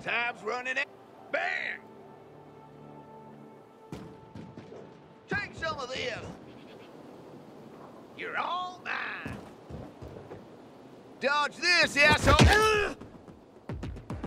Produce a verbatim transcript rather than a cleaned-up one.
Time's running out. Bang! Take some of this. You're all mine. Dodge this, asshole.